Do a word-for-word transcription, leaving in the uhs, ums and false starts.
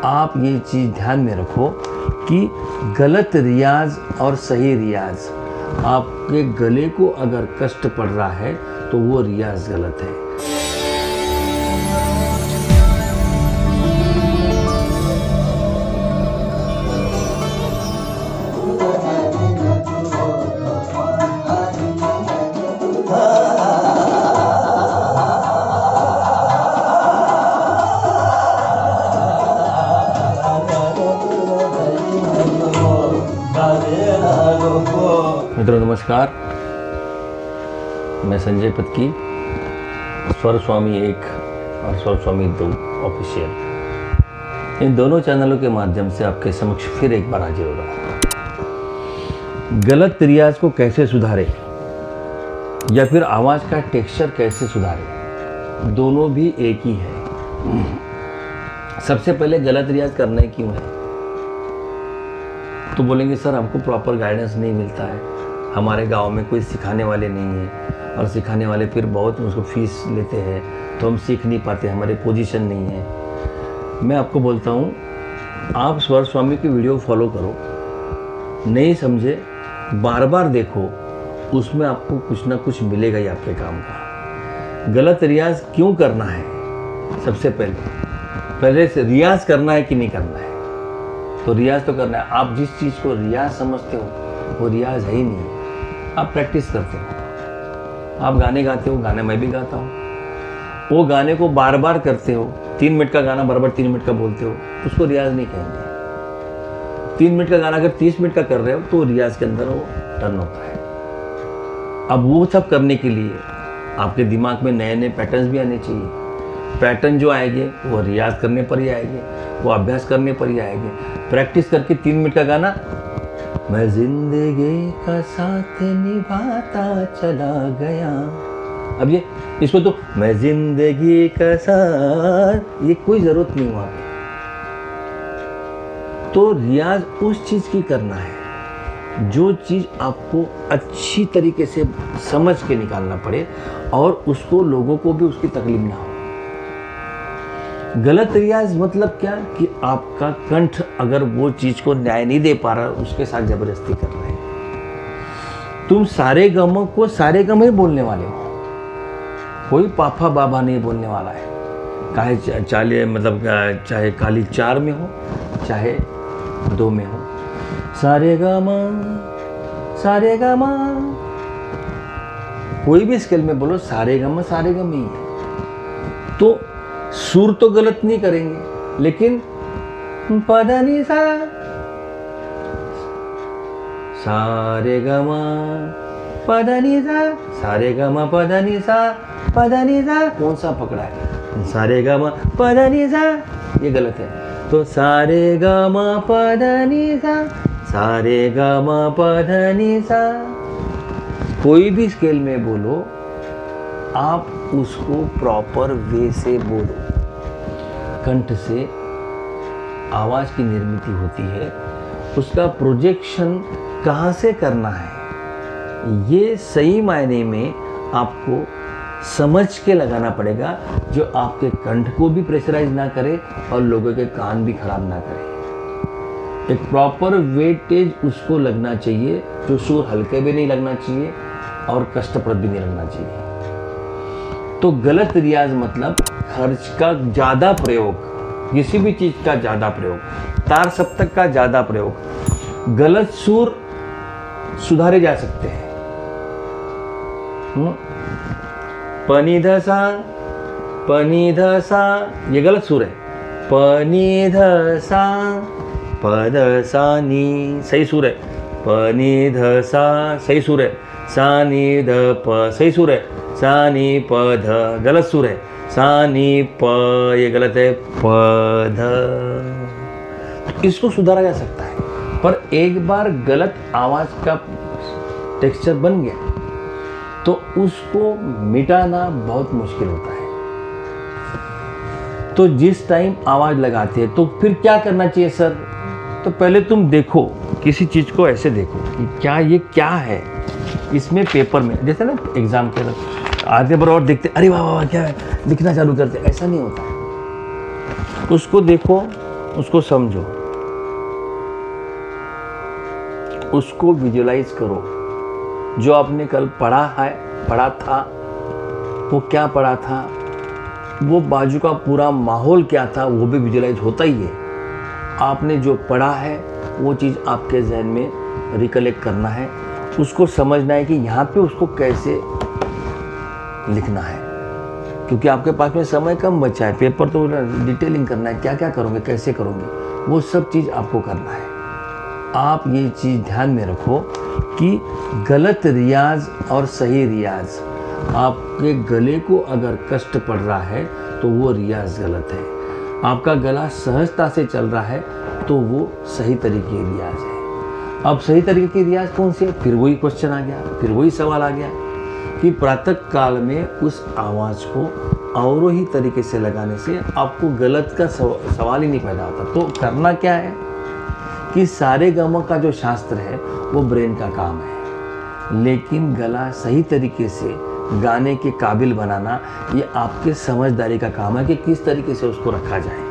आप ये चीज़ ध्यान में रखो कि गलत रियाज और सही रियाज, आपके गले को अगर कष्ट पड़ रहा है तो वो रियाज गलत है। मित्रों नमस्कार, मैं संजय पत्की, स्वर स्वामी एक और स्वर स्वामी दो ऑफिशियल, इन दोनों चैनलों के माध्यम से आपके समक्ष फिर एक बार हाजिर हो रहा हूँ। गलत रियाज को कैसे सुधारें या फिर आवाज़ का टेक्सचर कैसे सुधारें, दोनों भी एक ही है। सबसे पहले गलत रियाज करना ही क्यों है? तो बोलेंगे सर हमको प्रॉपर गाइडेंस नहीं मिलता है, हमारे गांव में कोई सिखाने वाले नहीं है और सिखाने वाले फिर बहुत उसको फीस लेते हैं तो हम सीख नहीं पाते, हमारे पोजीशन नहीं है। मैं आपको बोलता हूँ, आप स्वर स्वामी की वीडियो फॉलो करो, नहीं समझे बार बार देखो, उसमें आपको कुछ ना कुछ मिलेगा ही आपके काम का। गलत रियाज क्यों करना है? सबसे पहले पहले से रियाज करना है कि नहीं करना है? तो रियाज तो करना है। आप जिस चीज़ को रियाज समझते हो वो रियाज है ही नहीं, आप प्रैक्टिस करते हो। आप गाने गाते हो, गाने मैं भी गाता हूँ, वो गाने को बार बार करते हो, तीन मिनट का गाना बराबर तीन मिनट का बोलते हो, उसको रियाज नहीं कहेंगे। तीन मिनट का गाना अगर तीस मिनट का कर रहे हो तो रियाज के अंदर वो टर्न होता है। अब वो सब करने के लिए आपके दिमाग में नए नए पैटर्न्स भी आने चाहिए। पैटर्न जो आएंगे वो रियाज करने पर ही आएंगे, वो अभ्यास करने पर ही आएंगे। प्रैक्टिस करके तीन मिनट का गाना, मैं जिंदगी का साथ निभाता चला गया, अब ये इसको तो मैं जिंदगी का साथ, ये कोई जरूरत नहीं वहां पे। तो रियाज उस चीज की करना है जो चीज आपको अच्छी तरीके से समझ के निकालना पड़े और उसको लोगों को भी उसकी तकलीफ ना हो। गलत रियाज मतलब क्या कि आपका कंठ अगर वो चीज को न्याय नहीं दे पा रहा, उसके साथ जबरदस्ती कर रहे हैं। तुम सारे गमों को सारे गम ही बोलने वाले हो, कोई पापा बाबा नहीं बोलने वाला है। चाहे चाले मतलब चाहे काली चार में हो चाहे दो में हो, सारे गमा सारे गमा, कोई भी स्केल में बोलो, सारे गमा सारे गम ही है। तो सुर तो गलत नहीं करेंगे, लेकिन पदनी सा सारे गमा पदनी सा, सारे गमा पदनी सा पदनी सा, कौन सा पकड़ा है? सारे गमा पदनी सा, ये गलत है। तो सारे गमा पदनी सा, सारे गमा पदनी सा, कोई भी स्केल में बोलो, आप उसको प्रॉपर वे से बोलो। कंठ से आवाज की निर्मित होती है, उसका प्रोजेक्शन कहाँ से करना है ये सही मायने में आपको समझ के लगाना पड़ेगा, जो आपके कंठ को भी प्रेशराइज ना करे और लोगों के कान भी खराब ना करे। एक प्रॉपर वेटेज उसको लगना चाहिए, जो सुर हल्के भी नहीं लगना चाहिए और कष्टप्रद भी नहीं लगना चाहिए। तो गलत रियाज मतलब खर्च का ज्यादा प्रयोग, किसी भी चीज का ज्यादा प्रयोग, तार सप्तक का ज्यादा प्रयोग। गलत सुर सुधारे जा सकते हैं। पनिधसा पनिधसा, ये गलत सुर है। पनिधसा पदसा नी, सही सुर है। पनिधसा सही सुर है। सा नी ध प, सही सुर है। सा नी प ध, गलत सुर है। सा नी प, ये गलत है। प ध, तो इसको सुधारा जा सकता है। पर एक बार गलत आवाज का टेक्सचर बन गया तो उसको मिटाना बहुत मुश्किल होता है। तो जिस टाइम आवाज लगाते हैं तो फिर क्या करना चाहिए सर? तो पहले तुम देखो, किसी चीज को ऐसे देखो कि क्या ये क्या है इसमें, पेपर में जैसे ना एग्जाम के आधे बार और देखते, अरे वाह वाह क्या है, लिखना चालू करते, ऐसा नहीं होता। उसको देखो, उसको समझो, उसको विजुलाइज करो। जो आपने कल पढ़ा है पढ़ा था वो क्या पढ़ा था, वो बाजू का पूरा माहौल क्या था, वो भी विजुलाइज होता ही है। आपने जो पढ़ा है वो चीज़ आपके जहन में रिकलेक्ट करना है, उसको समझना है कि यहाँ पे उसको कैसे लिखना है, क्योंकि आपके पास में समय कम बचा है। पेपर तो डिटेलिंग करना है, क्या क्या करोगे, कैसे करोगे, वो सब चीज़ आपको करना है। आप ये चीज़ ध्यान में रखो कि गलत रियाज और सही रियाज, आपके गले को अगर कष्ट पड़ रहा है तो वो रियाज गलत है। आपका गला सहजता से चल रहा है तो वो सही तरीके की रियाज है। अब सही तरीके की रियाज कौन सी है, फिर वही क्वेश्चन आ गया, फिर वही सवाल आ गया कि प्रातः काल में उस आवाज़ को अवरोही तरीके से लगाने से आपको गलत का सवाल ही नहीं पैदा होता। तो करना क्या है कि सारे गम का जो शास्त्र है वो ब्रेन का काम है, लेकिन गला सही तरीके से गाने के काबिल बनाना ये आपके समझदारी का काम है कि किस तरीके से उसको रखा जाए।